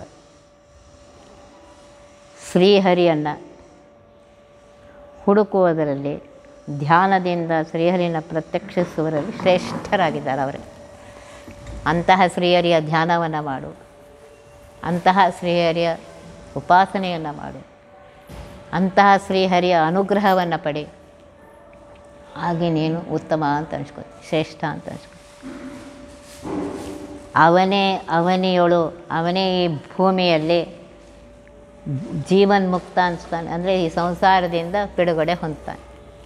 ಶ್ರೀಹರಿಯನ್ನು ಹುಡುಕುವುದರಲ್ಲಿ, ಧ್ಯಾನದಿಂದ ಶ್ರೀಹರಿಯನ್ನು ಪ್ರತ್ಯಕ್ಷಿಸುವರಲ್ಲಿ ಶ್ರೇಷ್ಠರಾಗಿದ್ದಾರೆ ಅವರೇ. ಅಂತಹ ಶ್ರೀಹರಿಯ ಧ್ಯಾನವನ್ನು ಮಾಡು, ಅಂತಹ ಶ್ರೀಹರಿಯ ಉಪಾಸನೆಯನ್ನು ಮಾಡು, ಅಂತಹ ಶ್ರೀಹರಿಯ ಅನುಗ್ರಹವನ್ನು ಪಡಿ. ಹಾಗೆ ನೀನು ಉತ್ತಮ ಅಂತ ಅನ್ಸ್ಕೊತಿ, ಶ್ರೇಷ್ಠ ಅಂತ ಅನ್ಸ್ಕೊತಿ. ಅವನಿಯೊಳು ಅವನೇ ಈ ಭೂಮಿಯಲ್ಲಿ ಜೀವನ್ಮುಕ್ತ ಅನಿಸ್ತಾನೆ, ಅಂದರೆ ಈ ಸಂಸಾರದಿಂದ ಬಿಡುಗಡೆ ಹೊಂದ್ತಾನೆ.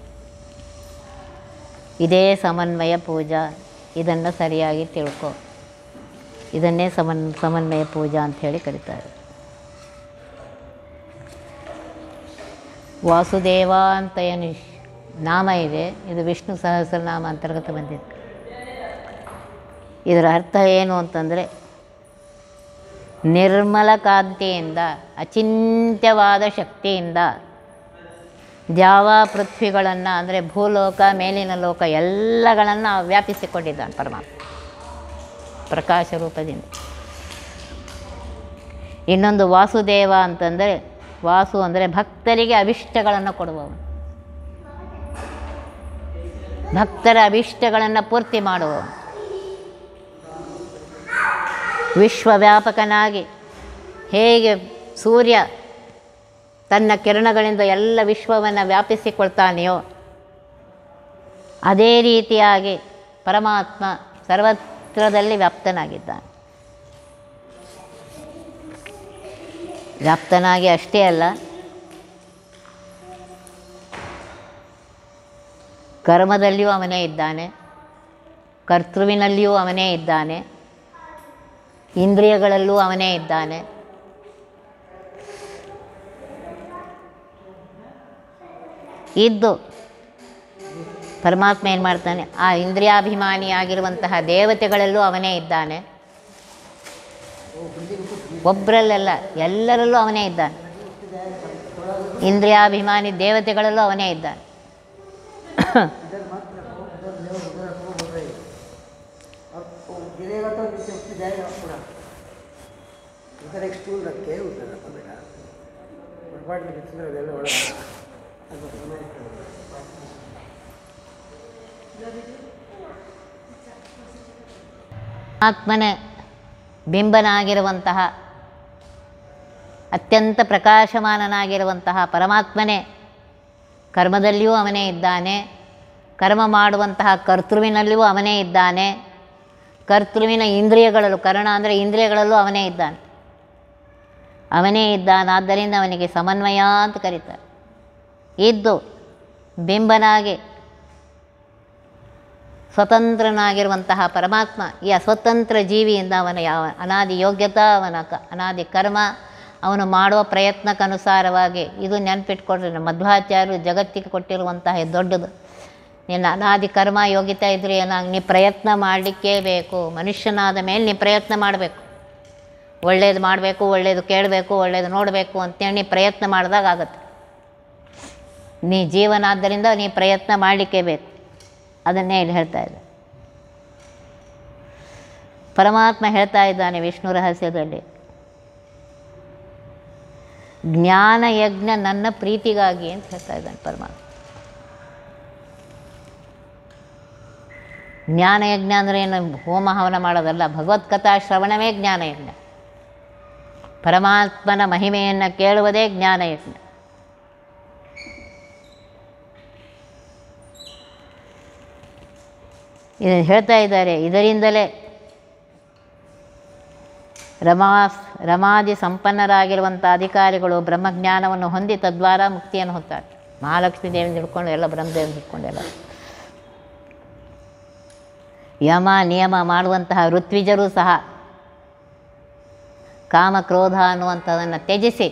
ಇದೇ ಸಮನ್ವಯ ಪೂಜಾ. ಇದನ್ನು ಸರಿಯಾಗಿ ತಿಳ್ಕೊ. ಇದನ್ನೇ ಸಮನ್ವಯ ಪೂಜಾ ಅಂಥೇಳಿ ಕರೀತಾರೆ. ವಾಸುದೇವ ಅಂತ ಏನು ನಾಮ ಇದೆ, ಇದು ವಿಷ್ಣು ಸಹಸ್ರನಾಮ ಅಂತರ್ಗತ ಬಂದಿದೆ. ಇದರ ಅರ್ಥ ಏನು ಅಂತಂದರೆ, ನಿರ್ಮಲ ಕಾಂತಿಯಿಂದ, ಅಚಿಂತ್ಯವಾದ ಶಕ್ತಿಯಿಂದ ದ್ಯಾವ ಪೃಥ್ವಿಗಳನ್ನು, ಅಂದರೆ ಭೂಲೋಕ ಮೇಲಿನ ಲೋಕ ಎಲ್ಲಗಳನ್ನು ವ್ಯಾಪಿಸಿಕೊಂಡಿದ್ದಾನೆ ಪರಮಾತ್ಮ ಪ್ರಕಾಶ ರೂಪದಿಂದ. ಇನ್ನೊಂದು ವಾಸುದೇವ ಅಂತಂದರೆ, ವಾಸು ಅಂದರೆ ಭಕ್ತರಿಗೆ ಅಭಿಷ್ಟಗಳನ್ನು ಕೊಡುವವನು, ಭಕ್ತರ ಅಭಿಷ್ಟಗಳನ್ನು ಪೂರ್ತಿ ಮಾಡುವವನು. ವಿಶ್ವವ್ಯಾಪಕನಾಗಿ ಹೇಗೆ ಸೂರ್ಯ ತನ್ನ ಕಿರಣಗಳಿಂದ ಎಲ್ಲ ವಿಶ್ವವನ್ನು ವ್ಯಾಪಿಸಿಕೊಳ್ತಾನೆಯೋ ಅದೇ ರೀತಿಯಾಗಿ ಪರಮಾತ್ಮ ಸರ್ವತ್ರದಲ್ಲಿ ವ್ಯಾಪ್ತನಾಗಿದ್ದಾನೆ. ವ್ಯಾಪ್ತನಾಗಿ ಅಷ್ಟೇ ಅಲ್ಲ, ಕರ್ಮದಲ್ಲಿಯೂ ಅವನೇ ಇದ್ದಾನೆ, ಕರ್ತೃವಿನಲ್ಲಿಯೂ ಅವನೇ ಇದ್ದಾನೆ, ಇಂದ್ರಿಯಗಳಲ್ಲೂ ಅವನೇ ಇದ್ದಾನೆ. ಇದ್ದು ಪರಮಾತ್ಮ ಏನು ಮಾಡ್ತಾನೆ, ಆ ಇಂದ್ರಿಯಾಭಿಮಾನಿಯಾಗಿರುವಂತಹ ದೇವತೆಗಳಲ್ಲೂ ಅವನೇ ಇದ್ದಾನೆ. ಒಬ್ಬರಲ್ಲೆಲ್ಲ ಎಲ್ಲರಲ್ಲೂ ಅವನೇ ಇದ್ದಾನೆ. ಇಂದ್ರಿಯಾಭಿಮಾನಿ ದೇವತೆಗಳಲ್ಲೂ ಅವನೇ ಇದ್ದಾನೆ. ಆತ್ಮನ ಬಿಂಬನಾಗಿರುವಂತಹ ಅತ್ಯಂತ ಪ್ರಕಾಶಮಾನನಾಗಿರುವಂತಹ ಪರಮಾತ್ಮನೇ ಕರ್ಮದಲ್ಲಿಯೂ ಅವನೇ ಇದ್ದಾನೆ, ಕರ್ಮ ಮಾಡುವಂತಹ ಕರ್ತೃವಿನಲ್ಲಿಯೂ ಅವನೇ ಇದ್ದಾನೆ, ಕರ್ತೃವಿನ ಇಂದ್ರಿಯಗಳಲ್ಲೂ, ಕರ್ಣ ಅಂದರೆ ಇಂದ್ರಿಯಗಳಲ್ಲೂ ಅವನೇ ಇದ್ದಾನೆ. ಅವನೇ ಇದ್ದಾನಾದ್ದರಿಂದ ಅವನಿಗೆ ಸಮನ್ವಯ ಅಂತ ಕರೀತಾರೆ. ಇದ್ದು ಬಿಂಬನಾಗಿ ಸ್ವತಂತ್ರನಾಗಿರುವಂತಹ ಪರಮಾತ್ಮ ಈ ಅಸ್ವತಂತ್ರ ಜೀವಿಯಿಂದ ಅವನ ಯಾವ ಅನಾದಿ ಯೋಗ್ಯತಾ, ಅವನ ಅನಾದಿ ಕರ್ಮ, ಅವನು ಮಾಡುವ ಪ್ರಯತ್ನಕ್ಕನುಸಾರವಾಗಿ, ಇದು ನೆನಪಿಟ್ಕೊಡ್ರಿ, ಮಧ್ವಾಚಾರ್ಯರು ಜಗತ್ತಿಗೆ ಕೊಟ್ಟಿರುವಂತಹ ದೊಡ್ಡದು. ನಿನ್ನ ಅನಾದಿ ಕರ್ಮ ಯೋಗ್ಯತೆ ಇದ್ರೆ ಏನಾಗಿ ನೀ ಪ್ರಯತ್ನ ಮಾಡಲಿಕ್ಕೇ ಬೇಕು. ಮನುಷ್ಯನಾದ ಮೇಲೆ ನೀ ಪ್ರಯತ್ನ ಮಾಡಬೇಕು, ಒಳ್ಳೇದು ಮಾಡಬೇಕು, ಒಳ್ಳೇದು ಕೇಳಬೇಕು, ಒಳ್ಳೇದು ನೋಡಬೇಕು ಅಂತೇಳಿ ನೀ ಪ್ರಯತ್ನ ಮಾಡಿದಾಗ ಆಗುತ್ತೆ. ನೀ ಜೀವನ ಆದ್ದರಿಂದ ನೀ ಪ್ರಯತ್ನ ಮಾಡಲಿಕ್ಕೇ ಬೇಕು. ಅದನ್ನೇ ಇಲ್ಲಿ ಹೇಳ್ತಾ ಇದ್ದ ಪರಮಾತ್ಮ. ಹೇಳ್ತಾ ಇದ್ದಾನೆ ವಿಷ್ಣು ರಹಸ್ಯದಲ್ಲಿ, ಜ್ಞಾನ ಯಜ್ಞ ನನ್ನ ಪ್ರೀತಿಗಾಗಿ ಅಂತ ಹೇಳ್ತಾ ಇದ್ದಾನೆ ಪರಮಾತ್ಮ. ಜ್ಞಾನಯಜ್ಞ ಅಂದರೆ ಏನು ಹೋಮ ಹವನ ಮಾಡೋದಲ್ಲ, ಭಗವತ್ಕಥಾ ಶ್ರವಣವೇ ಜ್ಞಾನಯಜ್ಞ. ಪರಮಾತ್ಮನ ಮಹಿಮೆಯನ್ನು ಕೇಳುವುದೇ ಜ್ಞಾನಯಜ್ಞ. ಇದನ್ನು ಹೇಳ್ತಾ ಇದ್ದಾರೆ. ಇದರಿಂದಲೇ ರಮಾದಿ ಸಂಪನ್ನರಾಗಿರುವಂಥ ಅಧಿಕಾರಿಗಳು ಬ್ರಹ್ಮಜ್ಞಾನವನ್ನು ಹೊಂದಿ ತದ್ವಾರ ಮುಕ್ತಿಯನ್ನು ಹೊತ್ತಾರೆ. ಮಹಾಲಕ್ಷ್ಮೀ ದೇವಿಯಿಂದ ಹಿಡ್ಕೊಂಡು ಎಲ್ಲ ಬ್ರಹ್ಮದೇವಿಯಿಂದ ಹಿಡ್ಕೊಂಡೆಲ್ಲ ಯಮ ನಿಯಮ ಮಾಡುವಂತಹ ಋತ್ವಿಜರೂ ಸಹ ಕಾಮ ಕ್ರೋಧ ಅನ್ನುವಂಥದ್ದನ್ನು ತ್ಯಜಿಸಿ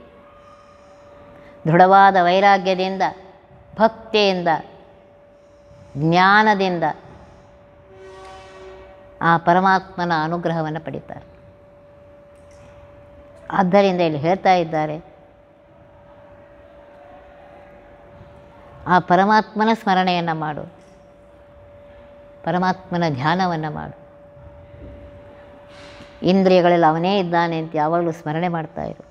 ದೃಢವಾದ ವೈರಾಗ್ಯದಿಂದ, ಭಕ್ತಿಯಿಂದ, ಜ್ಞಾನದಿಂದ ಆ ಪರಮಾತ್ಮನ ಅನುಗ್ರಹವನ್ನು ಪಡೀತಾರೆ. ಆದ್ದರಿಂದ ಇಲ್ಲಿ ಹೇಳ್ತಾ ಇದ್ದಾರೆ, ಆ ಪರಮಾತ್ಮನ ಸ್ಮರಣೆಯನ್ನು ಮಾಡು, ಪರಮಾತ್ಮನ ಧ್ಯಾನವನ್ನು ಮಾಡು. ಇಂದ್ರಿಯಗಳಲ್ಲಿ ಅವನೇ ಇದ್ದಾನೆ ಅಂತ ಯಾವಾಗಲೂ ಸ್ಮರಣೆ ಮಾಡ್ತಾ ಇರು.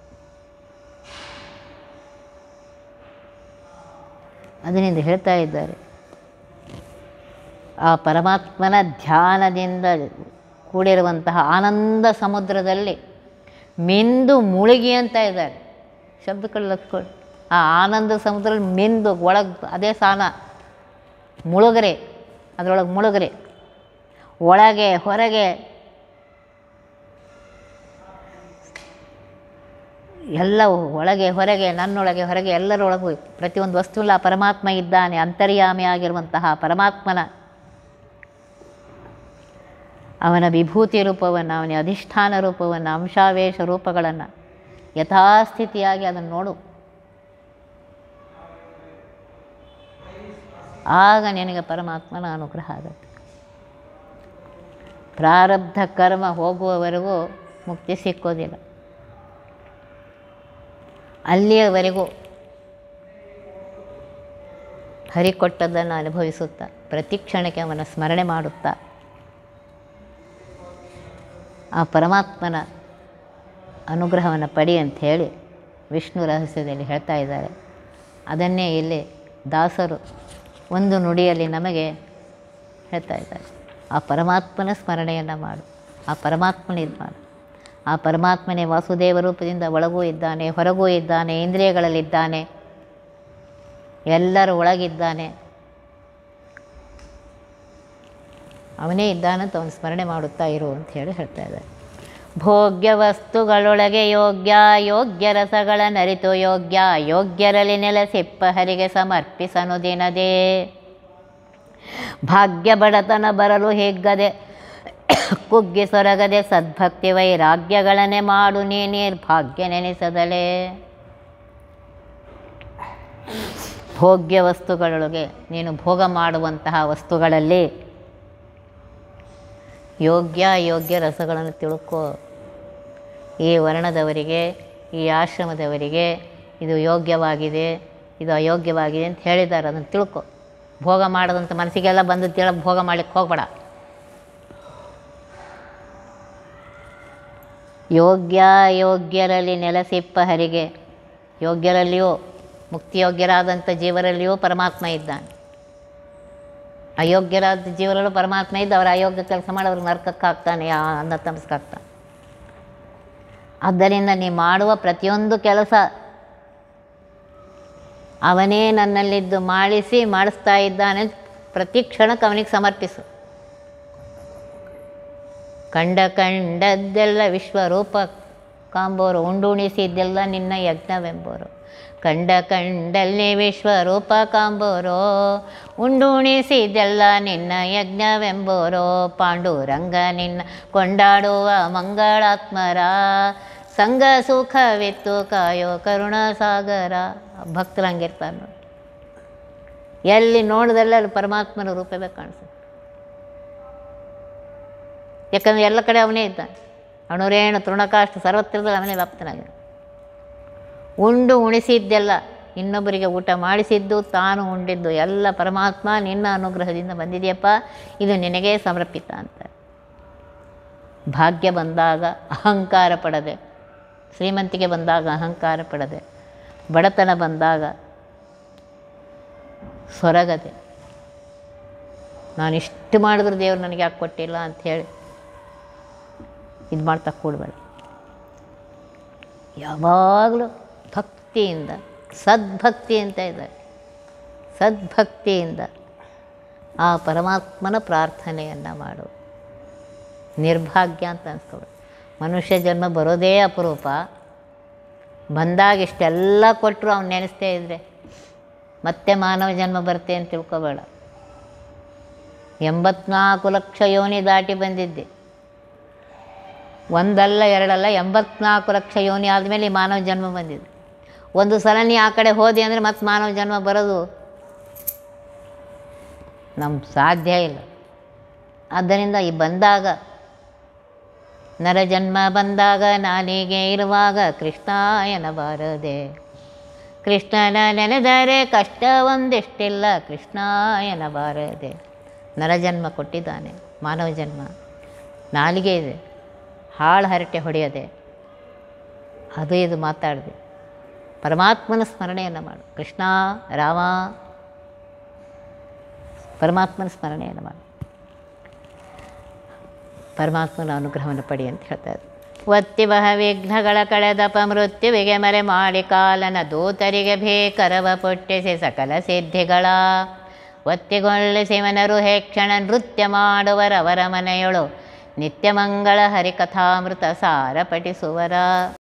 ಅದರಿಂದ ಹೇಳ್ತಾ ಇದ್ದಾರೆ, ಆ ಪರಮಾತ್ಮನ ಧ್ಯಾನದಿಂದ ಕೂಡಿರುವಂತಹ ಆನಂದ ಸಮುದ್ರದಲ್ಲಿ ಮಿಂದು ಮುಳುಗಿ ಅಂತ ಇದ್ದಾರೆ. ಶಬ್ದಗಳು ಲಕ್ಷ್ಕೊಳ್ಳಿ. ಆ ಆನಂದ ಸಮುದ್ರದಲ್ಲಿ ಮಿಂದು ಒಳಗೆ, ಅದೇ ಸಾನ, ಮುಳುಗರೆ, ಅದರೊಳಗೆ ಮುಳುಗರೆ, ಒಳಗೆ ಹೊರಗೆ ಎಲ್ಲ, ಒಳಗೆ ಹೊರಗೆ, ನನ್ನೊಳಗೆ ಹೊರಗೆ, ಎಲ್ಲರೊಳಗೂ ಪ್ರತಿಯೊಂದು ವಸ್ತುಲ್ಲ ಪರಮಾತ್ಮ ಇದ್ದಾನೆ. ಅಂತರ್ಯಾಮಿ ಆಗಿರುವಂತಹ ಪರಮಾತ್ಮನ ಅವನ ವಿಭೂತಿ ರೂಪವನ್ನು, ಅವನ ಅಧಿಷ್ಠಾನ ರೂಪವನ್ನು, ಅಂಶಾವೇಶ ರೂಪಗಳನ್ನು ಯಥಾಸ್ಥಿತಿಯಾಗಿ ಅದನ್ನು ನೋಡು. ಆಗ ನಿನಗೆ ಪರಮಾತ್ಮನ ಅನುಗ್ರಹ ಆಗುತ್ತೆ. ಪ್ರಾರಬ್ಧ ಕರ್ಮ ಹೋಗುವವರೆಗೂ ಮುಕ್ತಿ ಸಿಕ್ಕೋದಿಲ್ಲ. ಅಲ್ಲಿಯವರೆಗೂ ಹರಿಕೊಟ್ಟದ್ದನ್ನು ಅನುಭವಿಸುತ್ತಾ, ಪ್ರತಿ ಕ್ಷಣಕ್ಕೆ ಅವನ ಸ್ಮರಣೆ ಮಾಡುತ್ತಾ ಆ ಪರಮಾತ್ಮನ ಅನುಗ್ರಹವನ್ನು ಪಡಿ ಅಂಥೇಳಿ ವಿಷ್ಣು ರಹಸ್ಯದಲ್ಲಿ ಹೇಳ್ತಾ ಇದ್ದಾರೆ. ಅದನ್ನೇ ಇಲ್ಲಿ ದಾಸರು ಒಂದು ನುಡಿಯಲ್ಲಿ ನಮಗೆ ಹೇಳ್ತಾ ಇದ್ದಾರೆ. ಆ ಪರಮಾತ್ಮನ ಸ್ಮರಣೆಯನ್ನು ಮಾಡು, ಆ ಪರಮಾತ್ಮನ ಇದು ಮಾಡು. ಆ ಪರಮಾತ್ಮನೇ ವಾಸುದೇವ ರೂಪದಿಂದ ಒಳಗೂ ಇದ್ದಾನೆ, ಹೊರಗೂ ಇದ್ದಾನೆ, ಇಂದ್ರಿಯಗಳಲ್ಲಿದ್ದಾನೆ, ಎಲ್ಲರ ಒಳಗಿದ್ದಾನೆ. ಅವನೇ ಇದ್ದಾನಂತ ಅವನು ಸ್ಮರಣೆ ಮಾಡುತ್ತಾ ಇರು ಅಂತ ಹೇಳಿ ಹೇಳ್ತಾ ಇದ್ದಾರೆ. ಭೋಗ್ಯ ವಸ್ತುಗಳೊಳಗೆ ಯೋಗ್ಯ, ಯೋಗ್ಯ ರಸಗಳ ನರಿತು ಯೋಗ್ಯ, ಯೋಗ್ಯರಲ್ಲಿ ನೆಲೆಸಿಪ್ಪ ಹರಿಗೆ ಸಮರ್ಪಿಸನು ದಿನದೇ. ಭಾಗ್ಯ ಬಡತನ ಬರಲು ಹಿಗ್ಗದೆ ಕುಗ್ಗಿ ಸೊರಗದೆ ಸದ್ಭಕ್ತಿ ವೈರಾಗ್ಯಗಳನ್ನೇ ಮಾಡು ನೀ ನಿರ್ಭಾಗ್ಯ ನೆನೆಸದಲೇ. ಭೋಗ್ಯ ವಸ್ತುಗಳೊಳಗೆ, ನೀನು ಭೋಗ ಮಾಡುವಂತಹ ವಸ್ತುಗಳಲ್ಲಿ ಯೋಗ್ಯ ಯೋಗ್ಯ ರಸಗಳನ್ನು ತಿಳ್ಕೋ. ಈ ವರ್ಣದವರಿಗೆ, ಈ ಆಶ್ರಮದವರಿಗೆ, ಇದು ಯೋಗ್ಯವಾಗಿದೆ, ಇದು ಅಯೋಗ್ಯವಾಗಿದೆ ಅಂತ ಹೇಳಿದ್ದಾರೆ. ಅದನ್ನು ತಿಳ್ಕೊ. ಭೋಗ ಮಾಡೋದಂತ ಮನಸ್ಸಿಗೆಲ್ಲ ಬಂದು ಭೋಗ ಮಾಡಲಿಕ್ಕೆ ಹೋಗಬೇಡ. ಯೋಗ್ಯ ಯೋಗ್ಯರಲ್ಲಿ ನೆಲೆಸಿಪ್ಪ ಹರಿಗೆ, ಯೋಗ್ಯರಲ್ಲಿಯೂ ಮುಕ್ತಿಯೋಗ್ಯರಾದಂಥ ಜೀವರಲ್ಲಿಯೂ ಪರಮಾತ್ಮ ಇದ್ದಾನೆ. ಅಯೋಗ್ಯರಾದ ಜೀವರಲ್ಲೂ ಪರಮಾತ್ಮ ಇದ್ದು ಅವರ ಅಯೋಗ್ಯ ಕೆಲಸ ಮಾಡಿ ಅವ್ರಿಗೆ ನರಕಕ್ಕೆ ಹಾಕ್ತಾನೆ, ಅನ್ನ ತಮಸ್ಕಾಗ್ತಾನೆ. ಆದ್ದರಿಂದ ನೀ ಮಾಡುವ ಪ್ರತಿಯೊಂದು ಕೆಲಸ ಅವನೇ ನನ್ನಲ್ಲಿದ್ದು ಮಾಡಿಸ್ತಾ ಇದ್ದಾನೆ. ಪ್ರತಿ ಕ್ಷಣಕ್ಕೆ ಅವನಿಗೆ ಸಮರ್ಪಿಸು. ಕಂಡದ್ದೆಲ್ಲ ವಿಶ್ವರೂಪ ಕಾಂಬೋರು, ಉಂಡುಣಿಸಿದ್ದೆಲ್ಲ ನಿನ್ನ ಯಜ್ಞವೆಂಬೋರು. ಕಂಡಲ್ಲಿ ವಿಶ್ವರೂಪ ಕಾಂಬೋರೋ, ಉಂಡುಣಿಸಿದ್ದೆಲ್ಲ ನಿನ್ನ ಯಜ್ಞವೆಂಬೋರೋ. ಪಾಂಡುರಂಗ ನಿನ್ನ ಕೊಂಡಾಡುವ ಮಂಗಳಾತ್ಮರ, ಸಂಗ ಸುಖವಿತ್ತು ಕಾಯೋ ಕರುಣಾಸಾಗರ. ಭಕ್ತರು ಹಂಗಿರ್ತಾರೆ ನೋಡಿ. ಎಲ್ಲಿ ನೋಡಿದೆಲ್ಲ ಅಲ್ಲಿ ಪರಮಾತ್ಮನ ರೂಪವೇ ಕಾಣಿಸುತ್ತೆ. ಯಾಕಂದರೆ ಎಲ್ಲ ಕಡೆ ಅವನೇ ಇದ್ದಾನೆ. ಅಣುರೇಣು ತೃಣಕಾಷ್ಟ ಸರ್ವತ್ರದಲ್ಲಿ ಅವನೇ ವ್ಯಾಪ್ತನಾಗಿರು. ಉಂಡು ಉಣಿಸಿದ್ದೆಲ್ಲ, ಇನ್ನೊಬ್ಬರಿಗೆ ಊಟ ಮಾಡಿಸಿದ್ದು ತಾನು ಉಂಡಿದ್ದು ಎಲ್ಲ ಪರಮಾತ್ಮ ನಿನ್ನ ಅನುಗ್ರಹದಿಂದ ಬಂದಿದೆಯಪ್ಪ, ಇದು ನಿನಗೇ ಸಮರ್ಪಿತ ಅಂತ. ಭಾಗ್ಯ ಬಂದಾಗ ಅಹಂಕಾರ ಪಡದೆ, ಶ್ರೀಮಂತಿಕೆ ಬಂದಾಗ ಅಹಂಕಾರ ಪಡದೆ, ಬಡತನ ಬಂದಾಗ ಸೊರಗದೆ, ನಾನು ಇಷ್ಟು ಮಾಡಿದ್ರು ದೇವರು ನನಗೆ ಯಾಕೆ ಕೊಟ್ಟಿಲ್ಲ ಅಂಥೇಳಿ ಇದು ಮಾಡ್ತಾ ಕೂಡಬೇಡ. ಯಾವಾಗಲೂ ಭಕ್ತಿಯಿಂದ, ಸದ್ಭಕ್ತಿ ಅಂತ ಇದ್ದಾರೆ, ಸದ್ಭಕ್ತಿಯಿಂದ ಆ ಪರಮಾತ್ಮನ ಪ್ರಾರ್ಥನೆಯನ್ನು ಮಾಡು. ನಿರ್ಭಾಗ್ಯ ಅಂತ ಅನ್ಸ್ಕೊಬೇಡ. ಮನುಷ್ಯ ಜನ್ಮ ಬರೋದೇ ಅಪರೂಪ. ಬಂದಾಗ ಇಷ್ಟೆಲ್ಲ ಕೊಟ್ಟರು ಅವ್ನು ನೆನೆಸ್ತೇ ಇದ್ದರೆ ಮತ್ತೆ ಮಾನವ ಜನ್ಮ ಬರುತ್ತೆ ಅಂತ ತಿಳ್ಕೊಬೇಡ. 84 ಲಕ್ಷ ಯೋನಿ ದಾಟಿ ಬಂದಿದ್ದೆ, ಒಂದಲ್ಲ ಎರಡಲ್ಲ 84 ಲಕ್ಷ ಯೋನಿ ಆದಮೇಲೆ ಈ ಮಾನವ ಜನ್ಮ ಬಂದಿದೆ. ಒಂದು ಸಲ ನೀ ಆ ಕಡೆ ಹೋದೆ ಅಂದರೆ ಮತ್ತೆ ಮಾನವ ಜನ್ಮ ಬರೋದು ನಮ್ಗೆ ಸಾಧ್ಯ ಇಲ್ಲ. ಆದ್ದರಿಂದ ಈ ಬಂದಾಗ, ನರಜನ್ಮ ಬಂದಾಗ ನಾನೀಗೆ ಇರುವಾಗ ಕೃಷ್ಣ ಎನ್ನಬಾರದೆ, ಕೃಷ್ಣನ ನೆನೆದರೆ ಕಷ್ಟ ಒಂದಿಷ್ಟಿಲ್ಲ, ಕೃಷ್ಣ ಎನ್ನಬಾರದೆ. ನರಜನ್ಮ ಕೊಟ್ಟಿದ್ದಾನೆ, ಮಾನವ ಜನ್ಮ. ನಾಲಿಗೆ ಇದೆ, ಹಾಳು ಹರಟೆ ಹೊಡೆಯದೆ, ಅದು ಇದು ಮಾತಾಡಿದೆ. ಪರಮಾತ್ಮನ ಸ್ಮರಣೆಯನ್ನು ಮಾಡು. ಕೃಷ್ಣ, ರಾಮ, ಪರಮಾತ್ಮನ ಸ್ಮರಣೆಯನ್ನು ಮಾಡು. ಪರಮಾತ್ಮನ ಅನುಗ್ರಹವನ್ನು ಪಡಿ ಅಂತ ಹೇಳ್ತಾರೆ. ಒತ್ತಿವಹ ವಿಘ್ನಗಳ ಕಳೆದಪ ಮೃತ್ಯುವಿಗೆ ಮರೆ ಮಾಡಿ ಕಾಲನ ದೂತರಿಗೆ ಭೇಕರವ ಪೊಟ್ಟಿಸಿ ಸಕಲ ಸಿದ್ಧಿಗಳ ಒತ್ತಿಗೊಳ್ಳಿಸಿವನರು ಹೇಕ್ಷಣ ನೃತ್ಯ ಮಾಡುವರವರ ಮನೆಯೊಳು ನಿತ್ಯ ಮಂಗಳ ಹರಿಕಥಾಮೃತ ಸಾರ ಪಠಿಸುವರ.